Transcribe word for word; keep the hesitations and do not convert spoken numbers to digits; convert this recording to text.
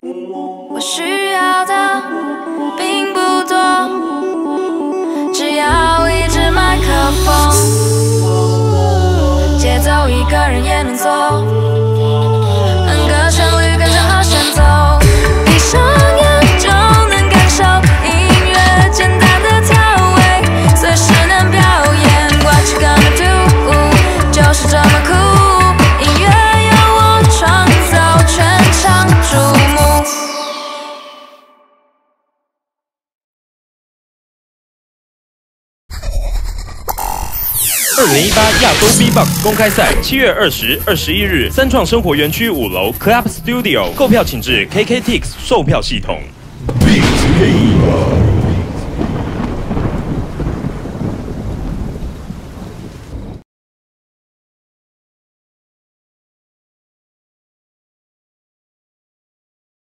我需要的并不多，只要一支麦克风，节奏一个人也能做，哼个旋律跟着和弦走，闭上眼就能感受音乐简单的调味，随时能表演 What you gonna do， 就是这么酷，音乐由我创造，全场瞩目。 二零一八亚洲 B-Box 公开赛七月二十、二十一日，三创生活园区五楼 Club Studio， 购票请至 K K Tix 售票系统。